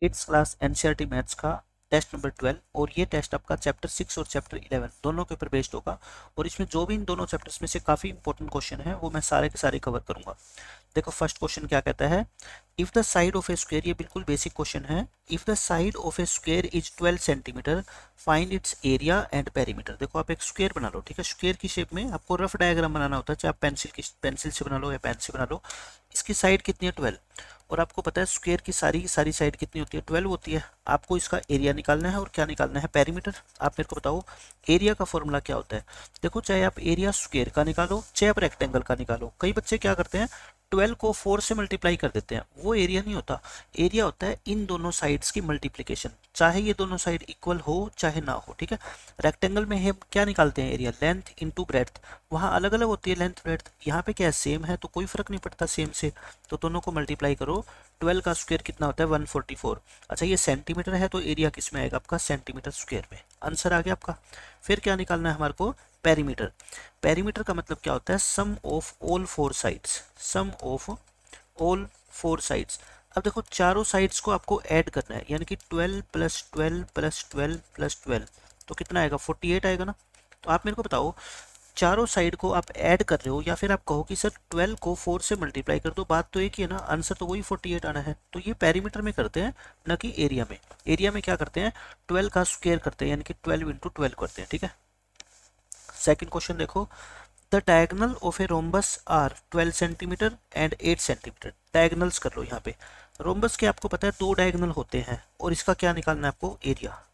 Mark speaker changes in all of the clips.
Speaker 1: 8th class NCERT maths का test number 12 और ये टेस्ट आपका चैप्टर 6 और चैप्टर 11 दोनों के ऊपर बेस्ड होगा और इसमें जो भी इन दोनों चैप्टर्स में से काफ़ी इंपॉर्टेंट क्वेश्चन है वो मैं सारे के सारे कवर करूंगा। देखो फर्स्ट क्वेश्चन क्या कहता है, if the side of a square, ये बिल्कुल बेसिक क्वेश्चन है, if the side of a square is 12 centimetre find its area and perimeter. देखो आप एक स्क्वायर बना लो, ठीक है, स्क्वायर की शेप में आपको रफ डायग्राम बनाना होता है, चाहे आप पेंसिल से बना लो या पेन से बना लो। इसकी साइड कितनी है 12 और आपको पता है स्क्वायर की सारी साइड कितनी होती है 12 होती है। आपको इसका एरिया निकालना है और क्या निकालना है पेरीमीटर। आप मेरे को बताओ एरिया का फॉर्मूला क्या होता है। देखो चाहे आप एरिया स्क्वायर का निकालो चाहे आप रेक्टेंगल का निकालो, कई बच्चे क्या करते हैं 12 को 4 से मल्टीप्लाई कर देते हैं, वो एरिया नहीं होता। एरिया होता है इन दोनों साइड्स की मल्टीप्लिकेशन, चाहे ये दोनों साइड इक्वल हो चाहे ना हो, ठीक है। रेक्टेंगल में हम क्या निकालते हैं एरिया, लेंथ इनटू ब्रेड्थ, वहाँ अलग अलग होती है लेंथ ब्रेड्थ, यहाँ पे क्या है सेम है तो कोई फर्क नहीं पड़ता सेम से, तो दोनों को मल्टीप्लाई करो। 12 का स्क्वायर कितना होता है 144। अच्छा ये सेंटीमीटर है तो एरिया किस में आएगा आपका सेंटीमीटर स्क्वायर में, आंसर आ गया आपका। फिर क्या निकालना है हमारे को पेरीमीटर। पेरीमीटर का मतलब क्या होता है sum of all 4 sides, sum of all 4 sides. अब देखो चारों साइड्स को आपको ऐड करना है, यानी कि 12 प्लस 12 प्लस 12 प्लस 12 तो कितना आएगा 48 आएगा ना। तो आप मेरे को बताओ चारों साइड को आप ऐड कर रहे हो या फिर आप कहो कि सर 12 को 4 से मल्टीप्लाई कर दो, बात तो एक ही है ना, आंसर तो वही 48 आना है। तो ये पेरीमीटर में करते हैं ना कि एरिया में। एरिया में क्या करते हैं 12 का स्क्वायर करते हैं, यानी कि 12 इंटू 12 करते हैं, ठीक है। सेकंड क्वेश्चन देखो, the diagonal of a rhombus are 12 centimetre and 8 centimetre. Diagonals कर लो यहाँ पे, रोम्बस के आपको पता है 2 डायगोनल होते हैं और इसका क्या निकालना है आपको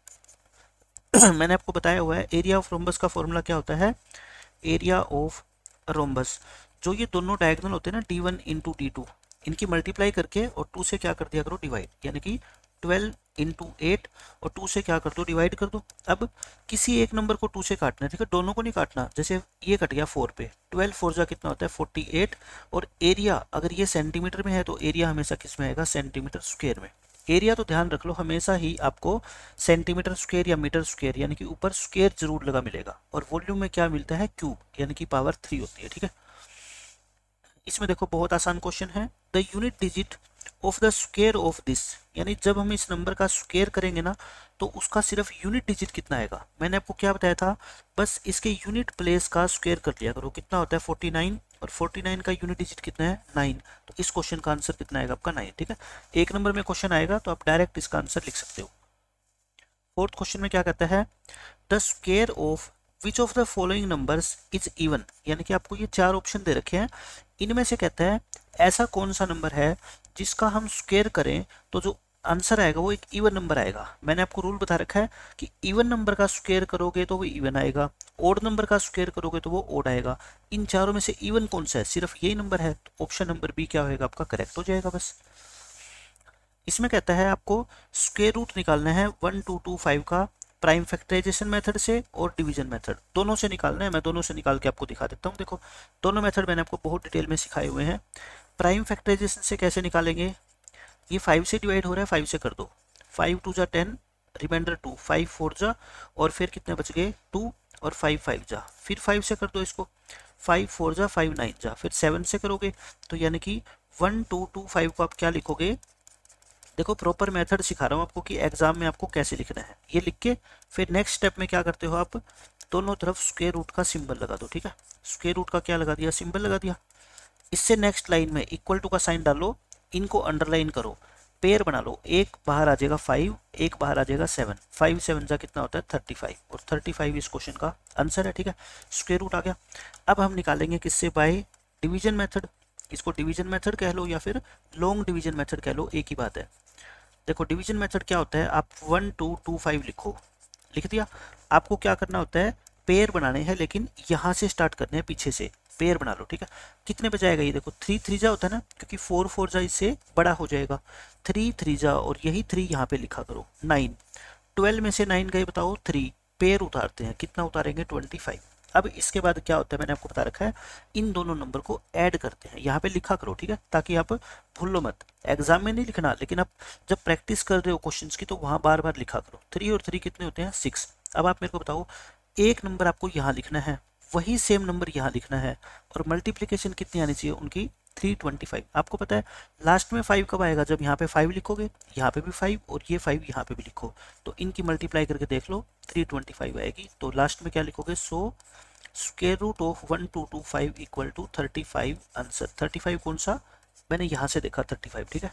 Speaker 1: एरिया। मैंने आपको बताया हुआ है एरिया ऑफ रोम्बस का फॉर्मूला क्या होता है, एरिया ऑफ रोम्बस, जो ये दोनों डायगोनल होते हैं ना d1 इंटू d2, इनकी मल्टीप्लाई करके और 2 से क्या कर दिया करो डिवाइड, यानी कि 12 इंटू 8 और 2 से क्या कर दो डिवाइड कर दो। अब किसी एक नंबर को 2 से काटना है, ठीक है, दोनों को नहीं काटना। जैसे ये कट गया 4 पे, 12 4 जा कितना होता है 48 और एरिया अगर ये सेंटीमीटर में है तो एरिया हमेशा किस में आएगा सेंटीमीटर स्क्वायर में। एरिया तो ध्यान रख लो हमेशा ही आपको सेंटीमीटर स्क्वायर या मीटर स्क्वायर, यानी कि ऊपर स्क्वायर जरूर लगा मिलेगा, और वॉल्यूम में क्या मिलता है क्यूब, यानी कि पावर 3 होती है, ठीक है। इसमें देखो बहुत आसान क्वेश्चन है, the unit digit of the square of this, यानी जब हम इस नंबर का स्क्वायर करेंगे ना तो उसका सिर्फ यूनिट डिजिट कितना आएगा। मैंने आपको क्या बताया था, बस इसके यूनिट प्लेस का स्क्वायर कर लिया करो, कितना होता है 49 और 49 का यूनिट डिजिट कितना है 9। तो इस क्वेश्चन का आंसर कितना आएगा आपका 9, ठीक है। एक नंबर में क्वेश्चन आएगा तो आप डायरेक्ट इसका आंसर लिख सकते हो। फोर्थ क्वेश्चन में क्या कहता है, the square of which of the following numbers is even, यानी कि आपको ये 4 ऑप्शन दे रखे हैं, इनमें से कहता है ऐसा कौन सा नंबर है जिसका हम स्क्वायर करें तो जो आंसर आएगा वो एक इवन नंबर आएगा। मैंने आपको रूल बता रखा है कि इवन नंबर का स्क्वायर करोगे तो वो इवन आएगा, ओड नंबर का स्क्वायर करोगे तो वो ओड आएगा। इन चारों में से इवन कौन सा है, सिर्फ यही नंबर है, तो ऑप्शन नंबर बी क्या होगा आपका करेक्ट हो जाएगा बस। इसमें कहता है आपको स्क्वायर रूट निकालना है 1225 का प्राइम फैक्टराइजेशन मेथड से और डिवीजन मेथड, दोनों से निकालना है। मैं दोनों से निकाल के आपको दिखा देता हूँ। देखो दोनों मेथड मैंने आपको बहुत डिटेल में सिखाए हुए हैं। प्राइम फैक्टराइजेशन से कैसे निकालेंगे, ये 5 से डिवाइड हो रहा है 5 से कर दो, 5 2 जा 10 रिमाइंडर 2, 5 4 जा और फिर कितने बच गए 2 और 5 5 जा, फिर 5 से कर दो इसको, 5 4 जा 5 9 जा, फिर 7 से करोगे तो यानी कि 1225 को आप क्या लिखोगे। देखो प्रॉपर मेथड सिखा रहा हूँ आपको कि एग्जाम में आपको कैसे लिखना है, ये लिख के फिर नेक्स्ट स्टेप में क्या करते हो आप दोनों तरफ स्क्वायर रूट का सिंबल लगा दो, ठीक है। स्क्वायर रूट का क्या लगा दिया सिंबल लगा दिया। इससे नेक्स्ट लाइन में इक्वल टू का साइन डालो, इनको अंडरलाइन करो, पेयर बना लो, एक बाहर आ जाएगा 5 एक बाहर आ जाएगा 7, 5 7 जा कितना होता है 35 और 35 इस क्वेश्चन का आंसर है, ठीक है। स्क्वायर रूट आ गया। अब हम निकालेंगे किससे, बाय डिवीजन मेथड, इसको डिवीजन मेथड कह लो या फिर लॉन्ग डिवीजन मेथड कह लो, एक ही बात है। देखो डिवीजन मेथड क्या होता है, आप 1 2 2 5 लिखो, लिख दिया। आपको क्या करना होता है पेयर बनाने हैं, लेकिन यहाँ से स्टार्ट करने हैं पीछे से, पेयर बना लो, ठीक है। कितने पे जाएगा ये देखो 3 3 जा होता है ना, क्योंकि 4 4 जा इससे बड़ा हो जाएगा, 3 3 जा और यही 3 यहाँ पे लिखा करो 9, 12 में से 9 गए बताओ 3, पेयर उतारते हैं, कितना उतारेंगे 25। अब इसके बाद क्या होता है मैंने आपको बता रखा है, इन दोनों नंबर को ऐड करते हैं, यहाँ पे लिखा करो, ठीक है, ताकि आप भूल लो मत। एग्जाम में नहीं लिखना, लेकिन आप जब प्रैक्टिस कर रहे हो क्वेश्चंस की तो वहाँ बार बार लिखा करो। 3 और 3 कितने होते हैं 6। अब आप मेरे को बताओ एक नंबर आपको यहाँ लिखना है, वही सेम नंबर यहाँ लिखना है और मल्टीप्लीकेशन कितनी आनी चाहिए उनकी 325। आपको पता है लास्ट में 5 कब आएगा, जब यहाँ पे 5 लिखोगे, यहाँ पे भी 5 और ये 5 यहाँ पे भी लिखो, तो इनकी मल्टीप्लाई करके देख लो 325 आएगी। तो लास्ट में क्या लिखोगे, so square root of 1225 equal to 35 answer. 35 कौन सा, मैंने यहाँ से देखा 35, ठीक है।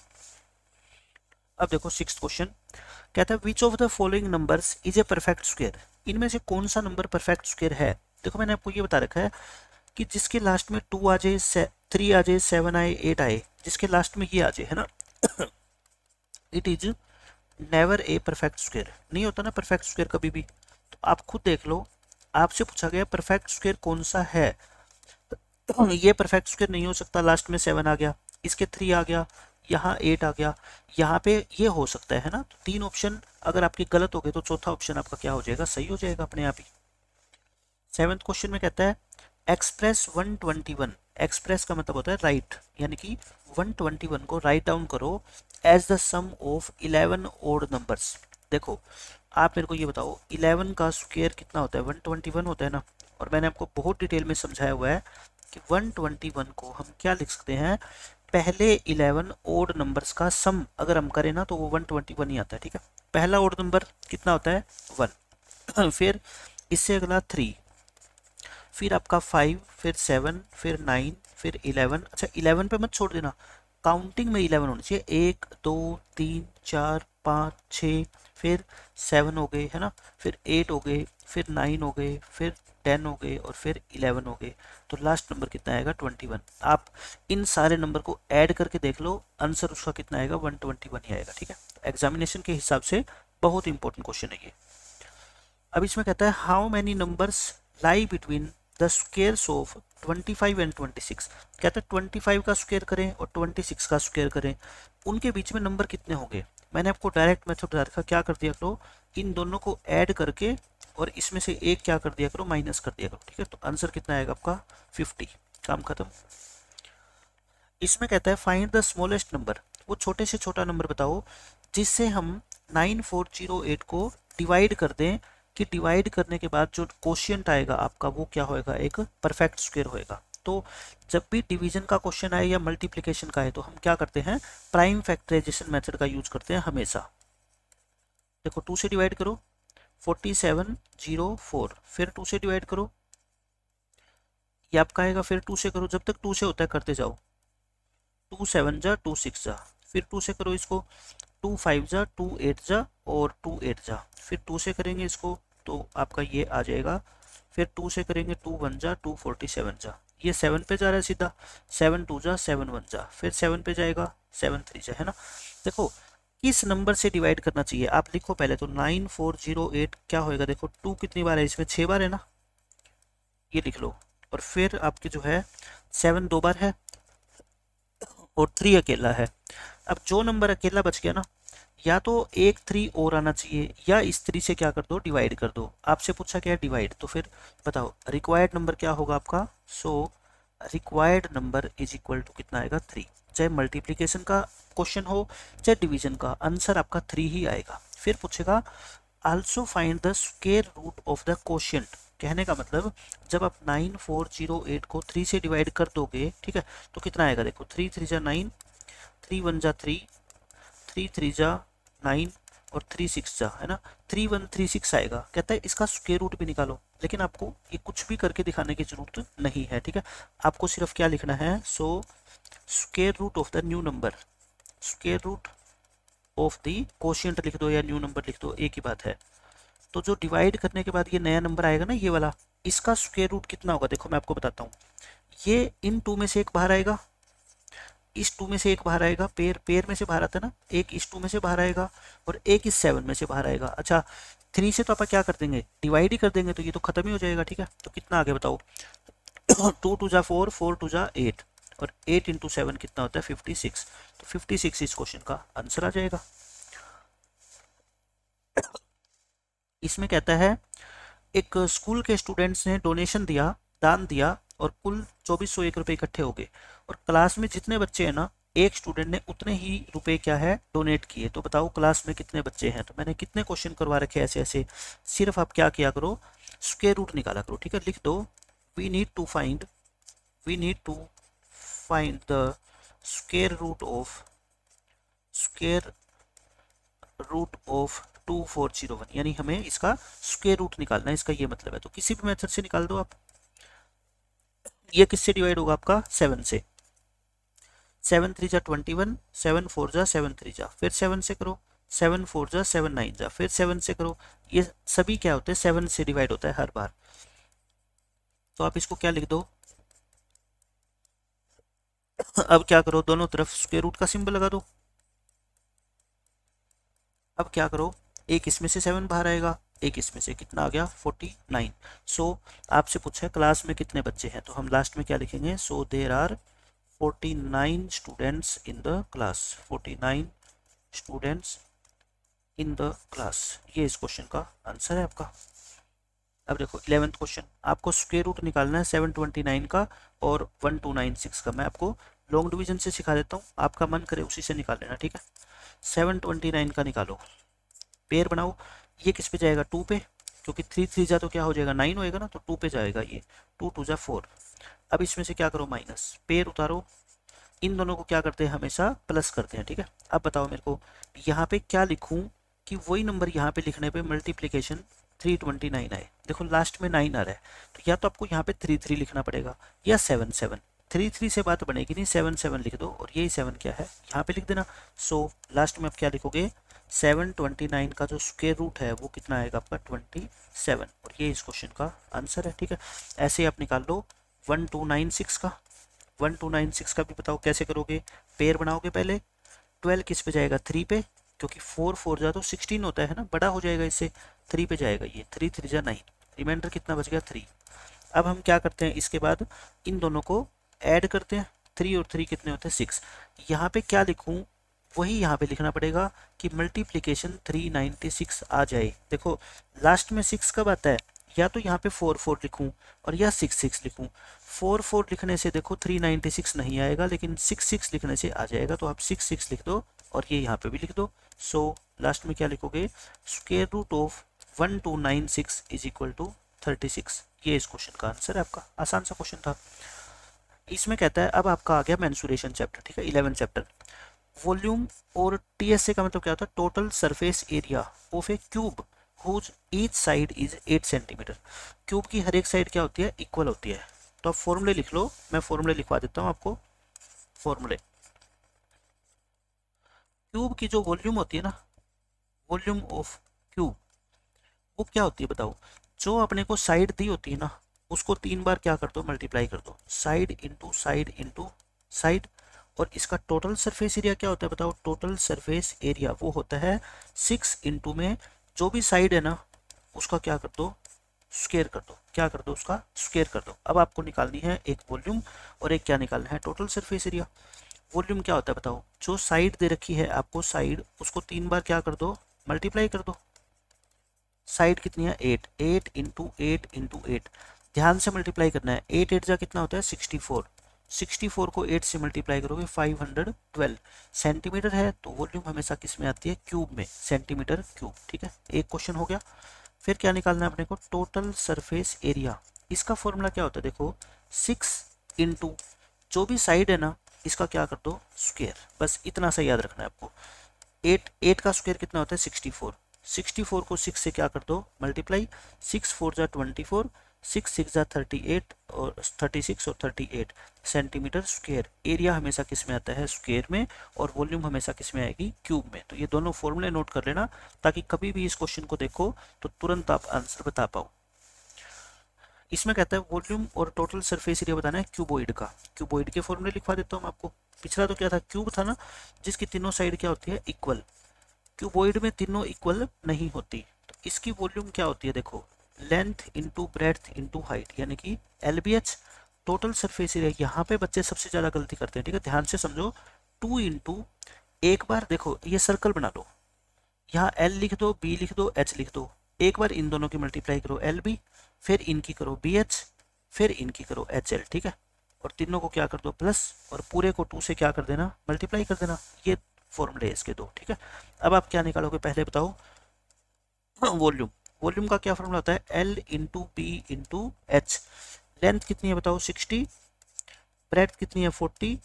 Speaker 1: अब देखो 6th क्वेश्चन कहता है which of the following numbers is a perfect square, इनमें से कौन सा नंबर परफेक्ट स्क्वायर है। देखो मैंने आपको ये बता रखा है कि जिसके लास्ट में 2 आ जाए, 3 आ जाए, 7 आए, 8 आए, जिसके लास्ट में ये आ जाए, है ना, it is never a perfect square. नहीं होता ना परफेक्ट स्क्वायर कभी भी। तो आप खुद देख लो, आपसे पूछा गया परफेक्ट स्क्वायर कौन सा है, तो ये परफेक्ट स्क्वायर नहीं हो सकता, लास्ट में 7 आ गया, इसके 3 आ गया, यहाँ 8 आ गया, यहाँ पे ये हो सकता है ना। तो 3 ऑप्शन अगर आपके गलत हो गए तो चौथा ऑप्शन आपका क्या हो जाएगा, सही हो जाएगा अपने आप ही। 7th क्वेश्चन में कहता है एक्सप्रेस 121, एक्सप्रेस का मतलब होता है राइट, यानी कि 121 को राइट डाउन करो as the sum of 11 odd numbers. देखो आप मेरे को ये बताओ 11 का स्क्वायर कितना होता है, 121 होता है ना। और मैंने आपको बहुत डिटेल में समझाया हुआ है कि 121 को हम क्या लिख सकते हैं, पहले 11 ओड नंबर्स का सम अगर हम करें ना तो वो 121 ही आता है, ठीक है। पहला ओड नंबर कितना होता है 1, फिर इससे अगला 3, फिर आपका 5, फिर 7, फिर 9, फिर 11। अच्छा 11 पे मत छोड़ देना, काउंटिंग में 11 होना चाहिए, 1 2 3 4 5 6, फिर 7 हो गए, है ना, फिर 8 हो गए, फिर 9 हो गए, फिर 10 हो गए और फिर 11 हो गए। तो लास्ट नंबर कितना आएगा 21। आप इन सारे नंबर को ऐड करके देख लो, आंसर उसका कितना आएगा 121 ही आएगा, ठीक है। एग्जामिनेशन के हिसाब से बहुत इंपॉर्टेंट क्वेश्चन है ये। अब इसमें कहता है how many numbers lie between the squares of 25 and 26। कहता है 25 का स्क्वायर करें और 26 का स्क्वायर करें, उनके बीच में नंबर कितने होंगे। मैंने आपको डायरेक्ट मेथड बता रखा, क्या कर दिया करो, इन दोनों को ऐड करके और इसमें से एक क्या कर दिया करो, माइनस कर दिया करो, ठीक है। तो आंसर कितना आएगा आपका 50, काम खत्म। इसमें कहता है फाइंड द स्मॉलेस्ट नंबर, वो छोटे से छोटा नंबर बताओ जिससे हम 9408 को डिवाइड कर दें कि डिवाइड करने के बाद जो क्वोशिएंट आएगा आपका वो क्या होएगा, एक परफेक्ट स्क्वायर होएगा। तो जब भी डिवीजन का क्वेश्चन आए या मल्टीप्लिकेशन का है तो हम क्या करते हैं, प्राइम फैक्टराइजेशन मेथड का यूज करते हैं हमेशा। देखो 2 से डिवाइड करो 4704, फिर 2 से डिवाइड करो, ये आपका आएगा, फिर 2 से करो, जब तक 2 से होता है करते जाओ, 2 7 जा 2 6 जा, फिर 2 से करो इसको, 2 5 जा 2 8 जा और 2 8 जा, फिर 2 से करेंगे इसको तो आपका ये आ जाएगा, फिर 2 से करेंगे 2 1 जा 2 47 जा, ये 7 पे जा रहा है सीधा, 7 2 जा 7 1 जा, फिर 7 पे जाएगा 7 3 जा, है ना। देखो किस नंबर से डिवाइड करना चाहिए आप लिखो पहले तो, 9408 क्या होएगा, देखो 2 कितनी बार है इसमें, 6 बार है ना, ये लिख लो। और फिर आपके जो है 7 2 बार है और 3 अकेला है। अब जो नंबर अकेला बच गया ना, या तो एक 3 और आना चाहिए या इस 3 से क्या कर दो, डिवाइड कर दो। आपसे पूछा क्या है डिवाइड, तो फिर बताओ रिक्वायर्ड नंबर क्या होगा आपका, so required number is equal to कितना आएगा 3। चाहे मल्टीप्लिकेशन का क्वेश्चन हो चाहे डिवीजन का, आंसर आपका 3 ही आएगा। फिर पूछेगा also find the square root of the quotient. कहने का मतलब जब आप 9408 को 3 से डिवाइड कर दोगे, ठीक है, तो कितना आएगा, देखो 3 3 जा 9, 3 1 जा 3, 3 3 जा 9 और 3 6 जा, है ना, 3 1 3 6 आएगा। कहता है इसका स्क्वायर रूट भी निकालो, लेकिन आपको ये कुछ भी करके दिखाने की जरूरत नहीं है, ठीक है। आपको सिर्फ क्या लिखना है, so square root of the new number, square root of the quotient लिख दो या न्यू नंबर लिख दो, एक ही बात है। तो जो डिवाइड करने के बाद ये नया नंबर आएगा ना, ये वाला, इसका स्क्वायर रूट कितना होगा, देखो मैं आपको बताता हूँ। ये इन 2 में से एक बाहर आएगा, इस 2 में से एक बाहर आएगा, पेयर में से बाहर आता है ना, एक इस 2 में से बाहर आएगा और एक इस 7 में से बाहर आएगा। अच्छा 3 से तो आप क्या कर देंगे, डिवाइड ही कर देंगे, तो ये तो खत्म ही हो जाएगा, ठीक है। तो कितना आगे बताओ, 2 2 जा 4, 4 2 जा 8 और 8 इंटू 7 कितना होता है 56। तो 56 इस क्वेश्चन का आंसर आ जाएगा। इसमें कहता है एक स्कूल के स्टूडेंट्स ने डोनेशन दिया, दान दिया और कुल 2401 रुपये इकट्ठे हो गए, और क्लास में जितने बच्चे हैं ना, एक स्टूडेंट ने उतने ही रुपए क्या है डोनेट किए। तो बताओ क्लास में कितने बच्चे हैं। तो मैंने कितने क्वेश्चन करवा रखे ऐसे ऐसे, सिर्फ आप क्या किया करो, स्क्वायर रूट निकाला करो, ठीक है। लिख दो we need to find the square root of 2401, यानी हमें इसका स्क्वायर रूट निकालना है, इसका ये मतलब है। तो किसी भी मेथड से निकाल दो आप। ये किससे डिवाइड होगा आपका 7 से, 7 3 जा 21, 7 4 जा 7 3 जा, फिर 7 से करो, 7 4 जा 7 9 जा, फिर 7 से करो। ये सभी क्या होते हैं 7 से डिवाइड होता है हर बार। तो आप इसको क्या लिख दो, अब क्या करो दोनों तरफ स्क्वायर रूट का सिंबल लगा दो। अब क्या करो, एक इसमें से 7 बाहर आएगा, एक इसमें से, कितना आ गया 49। सो आपसे पूछा है क्लास में कितने बच्चे हैं, तो हम लास्ट में क्या लिखेंगे, so there are 49 students in the class, 49 students in the class. ये इस क्वेश्चन का आंसर है आपका। अब देखो 11th क्वेश्चन, आपको स्क्वायर रूट निकालना है 729 का और 1296 का। मैं आपको लॉन्ग डिवीजन से सिखा देता हूँ, आपका मन करे उसी से निकाल लेना, ठीक है। 729 का निकालो, पेयर बनाओ। ये किस पे जाएगा 2 पे, क्योंकि 3 3 जा तो क्या हो जाएगा 9 होएगा ना, तो 2 पे जाएगा ये, 2 2 जा 4। अब इसमें से क्या करो माइनस, पेयर उतारो। इन दोनों को क्या करते हैं हमेशा प्लस करते हैं, ठीक है। अब बताओ मेरे को यहाँ पे क्या लिखूं कि वही नंबर यहाँ पे लिखने पे मल्टीप्लीकेशन 329 आए। देखो लास्ट में 9 आ रहा है, तो या तो आपको यहाँ पे 3 3 लिखना पड़ेगा या 7 7। 3 3 से बात बनेगी नहीं, 7 7 लिख दो और यही 7 क्या है यहाँ पे लिख देना। सो लास्ट में आप क्या लिखोगे, 729 का जो स्क्वायर रूट है वो कितना आएगा आपका 27, और ये इस क्वेश्चन का आंसर है, ठीक है। ऐसे ही आप निकाल लो 1296 का। 1296 का भी बताओ कैसे करोगे, पेयर बनाओगे पहले, 12 किस पे जाएगा 3 पे, क्योंकि 4 4 जा तो 16 होता है ना, बड़ा हो जाएगा इससे, 3 पे जाएगा ये, 3 3 जा 9, रिमाइंडर कितना बच गया 3। अब हम क्या करते हैं, इसके बाद इन दोनों को ऐड करते हैं, 3 और 3 कितने होते हैं 6। यहाँ पे क्या लिखूँ, वही यहाँ पे लिखना पड़ेगा कि मल्टीप्लीकेशन 396 आ जाए। देखो लास्ट में 6 कब आता है, या तो यहाँ पे 4 4 लिखूँ और या 6 6 लिखूँ। 4 4 लिखने से देखो 396 नहीं आएगा, लेकिन 6 6 लिखने से आ जाएगा, तो आप 6 6 लिख दो और ये यहाँ पे भी लिख दो। सो लास्ट में क्या लिखोगे, square root of 1296 is equal to 36। ये इस क्वेश्चन का आंसर है आपका, आसान सा क्वेश्चन था। इसमें कहता है अब आपका आ गया मेंसुरेशन चैप्टर, ठीक है 11 चैप्टर। वॉल्यूम और टीएसए का मतलब क्या होता है, total surface area of a cube whose each side is 8 centimetre. Cube की हर एक साइड क्या होती है इक्वल होती है। तो आप फॉर्मूले लिख लो, मैं फॉर्मूले लिखवा देता हूँ आपको। फॉर्मूले, क्यूब की जो वॉल्यूम होती है ना, वॉल्यूम ऑफ क्यूब, वो क्या होती है बताओ, जो अपने को साइड दी होती है ना उसको 3 बार क्या कर दो मल्टीप्लाई कर दो, side into side into side. और इसका टोटल सरफेस एरिया क्या होता है बताओ, टोटल सरफेस एरिया वो होता है 6 इंटू में जो भी साइड है ना उसका क्या कर दो स्क्वायर कर दो, क्या कर दो उसका स्क्वायर कर दो। अब आपको निकालनी है एक वॉल्यूम और एक क्या निकालना है टोटल सरफेस एरिया। वॉल्यूम क्या होता है बताओ, जो साइड दे रखी है आपको साइड, उसको 3 बार क्या कर दो मल्टीप्लाई कर दो। साइड कितनी है 8, 8 इंटू 8 इंटू 8, ध्यान से मल्टीप्लाई करना है। 8 8 जा कितना होता है 64, 64 को 8 से मल्टीप्लाई करोगे 512 सेंटीमीटर है। तो वॉल्यूम हमेशा किस में आती है क्यूब में, सेंटीमीटर क्यूब, ठीक है। एक क्वेश्चन हो गया। फिर क्या निकालना है अपने को, टोटल सरफेस एरिया। इसका फॉर्मूला क्या होता है देखो, 6 इंटू जो भी साइड है ना इसका क्या कर दो स्क्वायर, बस इतना सा याद रखना है आपको। 8 8 का स्क्वायर कितना होता है 64, 64 को 6 से क्या कर दो मल्टीप्लाई, 6 4 जा 24, 6 6 जा 38 और 36 और 38 सेंटीमीटर स्क्वायर। एरिया हमेशा किस में आता है स्क्वायर में, और वॉल्यूम हमेशा किस में आएगी क्यूब में। तो ये दोनों फॉर्मूले नोट कर लेना, ताकि कभी भी इस क्वेश्चन को देखो तो तुरंत आप आंसर बता पाओ। इसमें कहता है वॉल्यूम और टोटल सरफेस एरिया बताना है क्यूबॉइड का। क्यूबॉइड के फॉर्मूले लिखवा देता हूँ आपको। पिछला तो क्या था, क्यूब था ना, जिसकी तीनों साइड क्या होती है इक्वल। क्यूबॉइड में तीनों इक्वल नहीं होती, तो इसकी वॉल्यूम क्या होती है देखो, length into breadth into height, यानी कि LBH। टोटल सरफेस एरिया, यहाँ पे बच्चे सबसे ज़्यादा गलती करते हैं, ठीक है, ध्यान से समझो। 2 इंटू, एक बार देखो ये सर्कल बना लो, यहाँ L लिख दो, B लिख दो, H लिख दो, एक बार इन दोनों की मल्टीप्लाई करो LB, फिर इनकी करो BH, फिर इनकी करो HL, ठीक है। और तीनों को क्या कर दो प्लस, और पूरे को 2 से क्या कर देना मल्टीप्लाई कर देना। ये फॉर्मूले इसके दो, ठीक है। अब आप क्या निकालोगे पहले बताओ, वॉल्यूम। वॉल्यूम का क्या फॉर्मूला होता है, L into B into H. Length कितनी है बताओ 60, ब्रेड्थ कितनी है 40,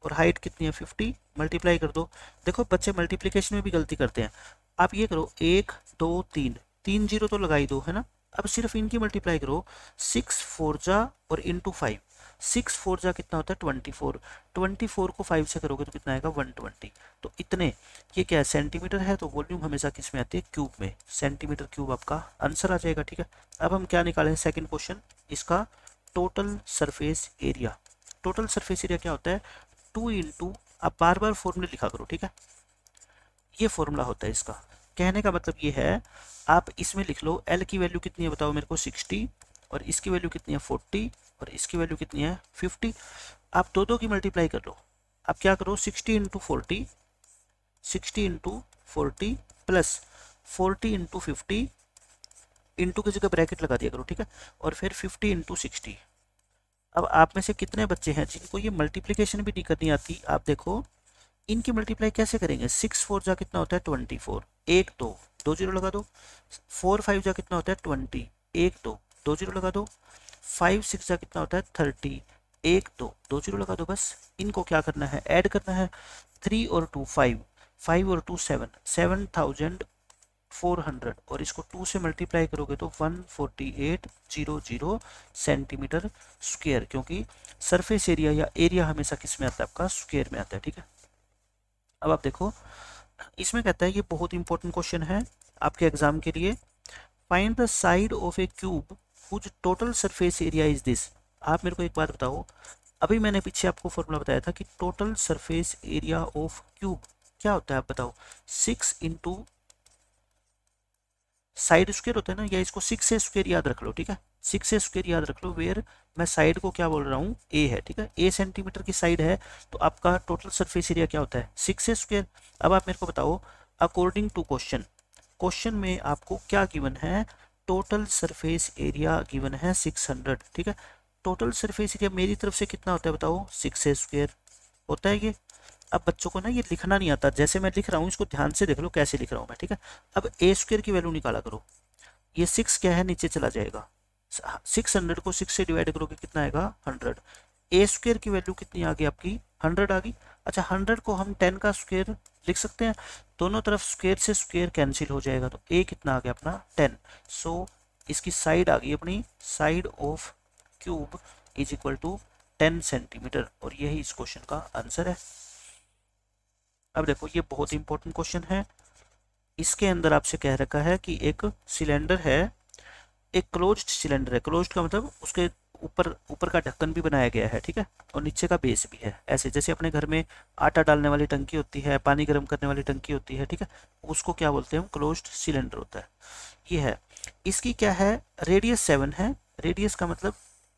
Speaker 1: और हाइट कितनी है 50, मल्टीप्लाई कर दो। देखो बच्चे मल्टीप्लिकेशन में भी गलती करते हैं। आप ये करो 1 2 3, 3 जीरो तो लगा ही दो है ना। अब सिर्फ इनकी मल्टीप्लाई करो, 6 4 जा और इंटू 5, 6 4 जा कितना होता है 24, 24 को 5 से करोगे तो कितना आएगा 120। तो इतने, ये क्या है सेंटीमीटर है, तो वॉल्यूम हमेशा किस में आती है क्यूब में, सेंटीमीटर क्यूब आपका आंसर आ जाएगा। ठीक है, अब हम क्या निकालें सेकंड क्वेश्चन, इसका total surface area. Total surface area क्या होता है 2 इंटू, आप बार बार फॉर्मूले लिखा करो ठीक है, ये फॉर्मूला होता है इसका। कहने का मतलब ये है, आप इसमें लिख लो एल की वैल्यू कितनी है बताओ मेरे को 60, और इसकी वैल्यू कितनी है 40, और इसकी वैल्यू कितनी है 50। आप दो दो की मल्टीप्लाई कर लो। आप क्या करो 60 into 40, 60 into 40 plus 40 into 50, into की जगह ब्रैकेट लगा दिया करो ठीक है, और फिर 50 इंटू 60। अब आप में से कितने बच्चे हैं जिनको ये मल्टीप्लिकेशन भी नहीं करनी आती, आप देखो इनकी मल्टीप्लाई कैसे करेंगे। 6 4 जा कितना होता है 24, 1 2, 2 जीरो लगा दो। 4 5 जा कितना होता है 20, 1 2, 2 जीरो लगा दो। 5 6 जा कितना होता है 30, 1 2, 2 जीरो लगा दो। बस इनको क्या करना है ऐड करना है। 3 और 2 5, 5 और 2 7, 7400, और इसको 2 से मल्टीप्लाई करोगे तो 14800 सेंटीमीटर स्क्वायर, क्योंकि सरफेस एरिया या एरिया हमेशा किस में आता है आपका स्क्वायर में आता है। ठीक है, अब आप देखो इसमें कहता है, ये बहुत इंपॉर्टेंट क्वेश्चन है आपके एग्जाम के लिए। Find the side of a cube whose total surface area is this. आप मेरे को एक बात बताओ, अभी मैंने पीछे आपको फॉर्मूला बताया था कि total surface area of cube क्या होता है, आप बताओ। 6 इंटू साइड स्क्वायर होता है ना, या इसको 6 से स्क्वायर याद रख लो ठीक है, 6 से स्क्वायर याद रख लो। वेयर मैं साइड को क्या बोल रहा हूँ ए है ठीक है, ए सेंटीमीटर की साइड है, तो आपका टोटल सरफेस एरिया क्या होता है 6 से स्क्वायर। अब आप मेरे को बताओ अकॉर्डिंग टू क्वेश्चन, क्वेश्चन में आपको क्या गिवन है, टोटल सरफेस एरिया गिवन है 600 ठीक है। टोटल सरफेस एरिया मेरी तरफ से कितना होता है बताओ 6 से स्क्वायर होता है ये। अब बच्चों को ना ये लिखना नहीं आता, जैसे मैं लिख रहा हूँ इसको ध्यान से देख लो कैसे लिख रहा हूँ मैं ठीक है। अब ए स्क्वायर की वैल्यू निकाला करो, ये 6 क्या है नीचे चला जाएगा, 600 को 6 से डिवाइड करोगे कितना आएगा 100। ए स्क्वायर की वैल्यू कितनी आ गई आपकी 100 आ गई। अच्छा 100 को हम 10 का स्क्वायर लिख सकते हैं, दोनों तरफ स्क्वायर से स्क्वायर कैंसिल हो जाएगा, तो ए कितना आ गया अपना 10। सो इसकी साइड आ गई अपनी, side of cube is equal to 10 centimetre, और यही इस क्वेश्चन का आंसर है। अब देखो ये बहुत इंपॉर्टेंट क्वेश्चन है, इसके अंदर आपसे कह रखा है कि एक सिलेंडर है, एक क्लोज्ड सिलेंडर है, क्लोज्ड का मतलब उसके ऊपर का ढक्कन भी बनाया गया है ठीक है, और नीचे का बेस भी है। ऐसे जैसे अपने घर में आटा डालने वाली टंकी होती है, पानी गर्म करने वाली टंकी होती है ठीक है, उसको क्या बोलते हैं हम क्लोज्ड सिलेंडर होता है। ये है, इसकी क्या है रेडियस 7 है, रेडियस का मतलब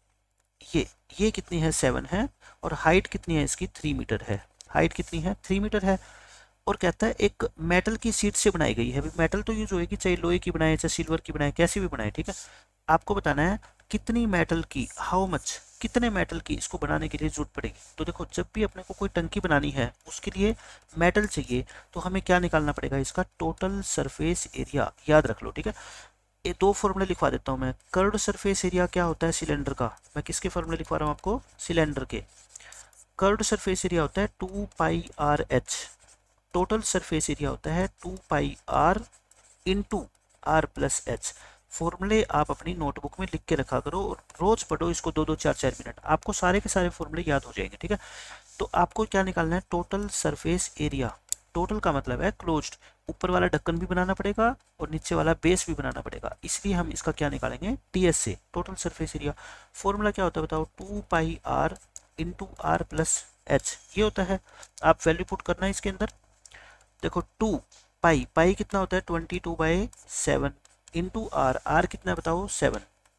Speaker 1: ये कितनी है 7 है, और हाइट कितनी है इसकी 3 मीटर है, हाइट कितनी है 3 मीटर है। और कहता है एक मेटल की शीट से बनाई गई है। अभी मेटल तो यूज होएगी, चाहे लोहे की बनाए चाहे सिल्वर की बनाए कैसी भी बनाए ठीक है। आपको बताना है कितनी मेटल की, हाउ मच, कितने मेटल की इसको बनाने के लिए जरूरत पड़ेगी। तो देखो जब भी अपने को कोई टंकी बनानी है उसके लिए मेटल चाहिए, तो हमें क्या निकालना पड़ेगा इसका टोटल सरफेस एरिया, याद रख लो ठीक है। ये दो फॉर्मूले लिखवा देता हूँ मैं। कर्व्ड सरफेस एरिया क्या होता है सिलेंडर का, मैं किसके फॉर्मूले लिखवा रहा हूँ आपको सिलेंडर के। कर्व्ड सरफेस एरिया होता है 2 pi r h, total surface area होता है 2 pi r into r plus h. फॉर्मूले आप अपनी नोटबुक में लिख के रखा करो और रोज पढ़ो इसको 2-2 4-4 मिनट, आपको सारे के सारे फॉर्मूले याद हो जाएंगे ठीक है। तो आपको क्या निकालना है टोटल सरफेस एरिया, टोटल का मतलब है क्लोज्ड, ऊपर वाला ढक्कन भी बनाना पड़ेगा और नीचे वाला बेस भी बनाना पड़ेगा, इसलिए हम इसका क्या निकालेंगे टीएस से, टोटल सरफेस एरिया। फॉर्मूला क्या होता है बताओ 2 pi r into r plus h, ये होता है। आप वैल्यू पुट करना है इसके अंदर। देखो 2 पाई, पाई कितना होता है 22/7 इंटू आर, आर कितना है बताओ 7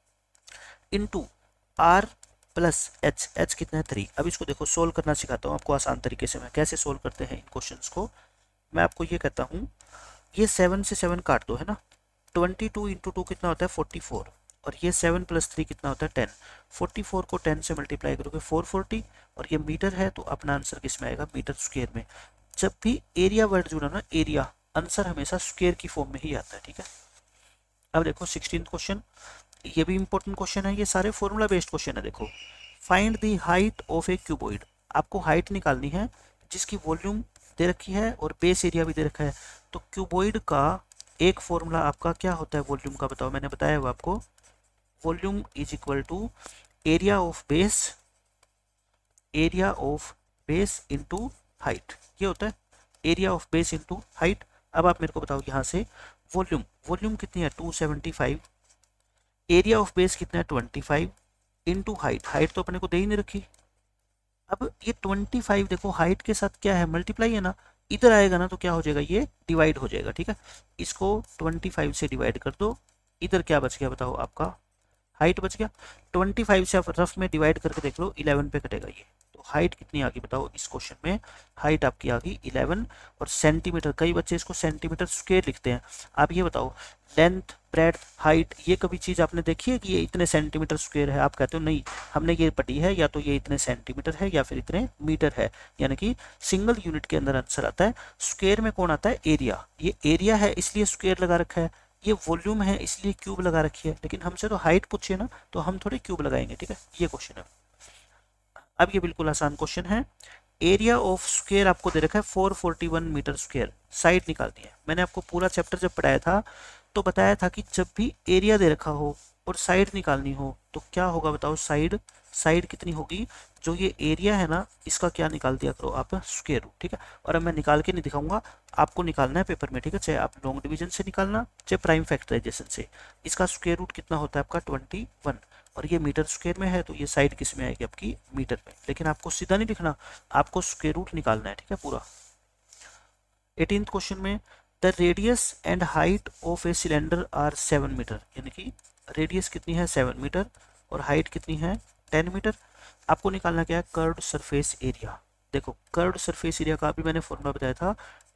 Speaker 1: into r plus h, h कितना है 3। अब इसको देखो सोल्व करना सिखाता हूँ आपको आसान तरीके से, मैं कैसे सोल्व करते हैं इन क्वेश्चंस को। मैं आपको ये कहता हूँ ये 7 से 7 काट दो है ना, 22 इंटू 2 कितना होता है 44, और ये 7 प्लस 3 कितना होता है 10। 44 को 10 से मल्टीप्लाई करोगे 440, और ये मीटर है तो अपना आंसर किस में आएगा मीटर स्क्वायर में। जब भी एरिया वर्ड जुड़ा ना एरिया, आंसर हमेशा स्क्वायर की फॉर्म में ही आता है ठीक है। अब देखो 16th क्वेश्चन, ये भी इंपॉर्टेंट क्वेश्चन है, ये सारे फॉर्मूला बेस्ड क्वेश्चन है। देखो find the height of a cuboid, आपको हाइट निकालनी है जिसकी वॉल्यूम दे रखी है और बेस एरिया भी दे रखा है। तो क्यूबॉइड का एक फॉर्मूला आपका क्या होता है वॉल्यूम का, बताओ, मैंने बताया हुआ आपको, volume is equal to area of base into height, ये होता है area of base into height. अब आप मेरे को बताओ यहाँ से वॉल्यूम कितनी है 275, एरिया ऑफ बेस कितना है 25 इनटू हाइट तो अपने को दे ही नहीं रखी। अब ये 25 देखो हाइट के साथ क्या है, मल्टीप्लाई है ना, इधर आएगा ना तो क्या हो जाएगा, ये डिवाइड हो जाएगा, ठीक है। इसको 25 से डिवाइड कर दो, इधर क्या बच गया बताओ, आपका हाइट बच गया। 25 से आप रफ में डिवाइड करके देख लो, 11 पे कटेगा ये। तो हाइट कितनी आ गई बताओ, इस क्वेश्चन में हाइट आपकी आ गई 11। और सेंटीमीटर, कई बच्चे इसको सेंटीमीटर स्क्वायर लिखते हैं। आप ये बताओ लेंथ, ब्रेड्थ, हाइट, ये कभी चीज़ आपने देखी है कि ये इतने सेंटीमीटर स्क्वायर है? आप कहते हो नहीं, हमने ये पढ़ी है या तो ये इतने सेंटीमीटर है या फिर इतने मीटर है, यानी कि सिंगल यूनिट के अंदर आंसर आता है। स्क्वायर में कौन आता है, एरिया। ये एरिया है इसलिए स्क्वायर लगा रखा है, ये वॉल्यूम है इसलिए क्यूब लगा रखी है। लेकिन हमसे तो हाइट पूछिए ना, तो हम थोड़े क्यूब लगाएंगे, ठीक है। ये क्वेश्चन है। अब ये बिल्कुल आसान क्वेश्चन है। एरिया ऑफ स्क्वायर आपको दे रखा है 441 मीटर स्क्वायर, साइड निकालनी है। मैंने आपको पूरा चैप्टर जब पढ़ाया था तो बताया था कि जब भी एरिया दे रखा हो और साइड निकालनी हो तो क्या होगा बताओ, साइड कितनी होगी, जो ये एरिया है ना इसका क्या निकाल दिया करो आप, स्क्वायर रूट, ठीक है। और अब मैं निकाल के नहीं दिखाऊंगा, आपको निकालना है पेपर में, ठीक है। चाहे आप लॉन्ग डिवीजन से निकालना, चाहे प्राइम फैक्टराइजेशन से। इसका स्क्वायर रूट कितना होता है आपका 21, और ये मीटर स्क्वायर में है तो ये साइड किस में आएगी आपकी, मीटर में। लेकिन आपको सीधा नहीं लिखना, आपको स्क्वायर रूट निकालना है, ठीक है, पूरा। 18th क्वेश्चन में the radius and height of a cylinder are 7 metre, यानी कि रेडियस कितनी है 7 मीटर और हाइट कितनी है 10 मीटर। आपको निकालना क्या है, कर्व्ड सरफेस एरिया। देखो कर्व्ड सरफेस एरिया का भी मैंने फॉर्मूला बताया था,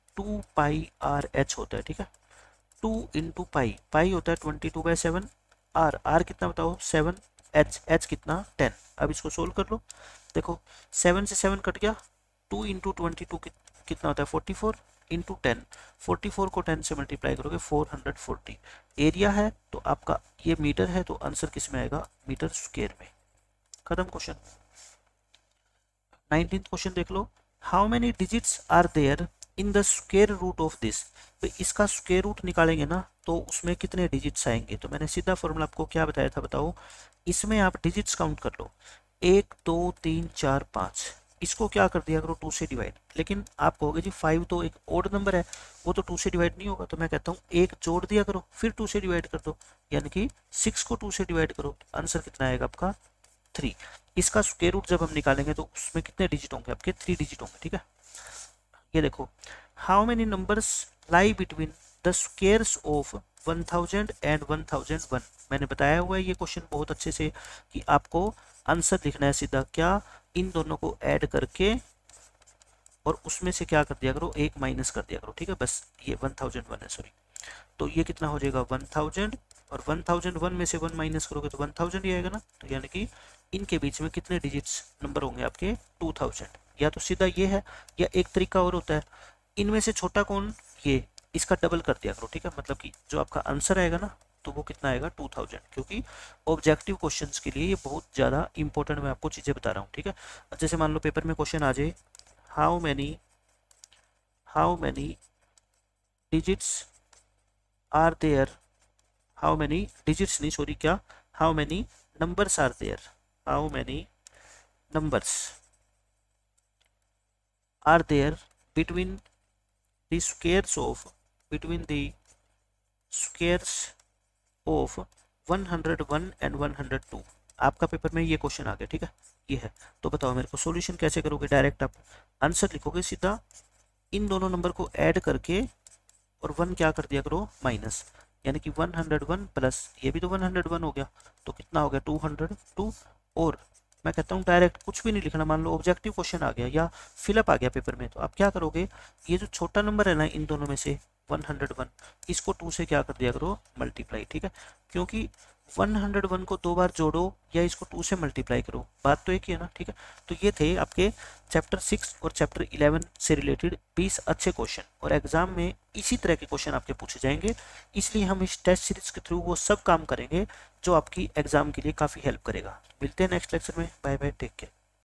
Speaker 1: 2πRH होता है, ठीक है। 2 इंटू पाई होता है 22/7, आर कितना बताओ 7, एच कितना 10। अब इसको सोल्व कर लो, देखो 7 से 7 कट गया, 2 इंटू 22 कितना होता है 44 इंटू 10, 44 को 10 से मल्टीप्लाई करोगे 440। एरिया है तो आपका ये मीटर है तो आंसर किस में आएगा, मीटर स्क्वायर में। खत्म क्वेश्चन। 19th क्वेश्चन देख लो, how many digits are there in the square root of this. तो इसका स्क्वायर रूट निकालेंगे ना तो उसमें कितने डिजिट्स आएंगे। तो मैंने सीधा फॉर्मूला आपको क्या बताया था बताओ, इसमें आप डिजिट्स काउंट कर लो, 1 2 3 4 5, इसको क्या कर दिया करो 2 से डिवाइड। लेकिन आप कहोगे जी 5 तो एक ओड नंबर है, वो तो 2 से डिवाइड नहीं होगा। तो मैं कहता हूँ 1 जोड़ दिया करो फिर 2 से डिवाइड कर दो, यानी कि 6 को 2 से डिवाइड करो, आंसर कितना आएगा आपका 3। इसका स्क्वायर रूट जब हम निकालेंगे तो उसमें कितने डिजिट होंगे आपके, 3 डिजिट होंगे, ठीक है। ये देखो, how many numbers lie between the squares of 1000 and 1001। मैंने बताया हुआ है ये क्वेश्चन बहुत अच्छे से कि आपको आंसर लिखना है सीधा, क्या, इन दोनों को ऐड करके और उसमें से क्या कर दिया करो, एक माइनस कर दिया करो, ठीक है। बस ये 1001 है, सॉरी। तो ये कितना हो जाएगा 1000, और 1001 में से 1 माइनस करोगे तो 1000 ही आएगा ना। तो यानी कि इनके बीच में कितने डिजिट्स नंबर होंगे आपके 2000। या तो सीधा ये है, या एक तरीका और होता है, इनमें से छोटा कौन, ये, इसका डबल कर दिया करो, ठीक है। मतलब कि जो आपका आंसर आएगा ना तो वो कितना आएगा 2000, क्योंकि ऑब्जेक्टिव क्वेश्चंस के लिए ये बहुत ज़्यादा इंपॉर्टेंट मैं आपको चीज़ें बता रहा हूँ, ठीक है। जैसे मान लो पेपर में क्वेश्चन आ जाए, how many digits are there, how many digits नहीं सॉरी, क्या, how many numbers are there, how many numbers are there between the squares of 101 and 102। आपका पेपर में ये क्वेश्चन आ गया, ठीक है, ये है। तो बताओ मेरे को सॉल्यूशन कैसे करोगे, डायरेक्ट आप आंसर लिखोगे सीधा, इन दोनों नंबर को ऐड करके और 1 क्या कर दिया करो माइनस, यानी कि 101 प्लस ये भी तो 101 हो गया, तो कितना हो गया 202। और मैं कहता हूँ डायरेक्ट कुछ भी नहीं लिखना, मान लो ऑब्जेक्टिव क्वेश्चन आ गया या फिलअप आ गया पेपर में, तो आप क्या करोगे, ये जो छोटा नंबर है ना इन दोनों में से 101, इसको 2 से क्या कर दिया करो मल्टीप्लाई, ठीक है। क्योंकि 101 को 2 बार जोड़ो या इसको 2 से मल्टीप्लाई करो, बात तो एक ही है ना, ठीक है। तो ये थे आपके चैप्टर 6 और चैप्टर 11 से रिलेटेड 20 अच्छे क्वेश्चन, और एग्जाम में इसी तरह के क्वेश्चन आपके पूछे जाएंगे। इसलिए हम इस टेस्ट सीरीज के थ्रू वो सब काम करेंगे जो आपकी एग्जाम के लिए काफ़ी हेल्प करेगा। मिलते हैं नेक्स्ट लेक्चर में, बाय बाय, टेक केयर।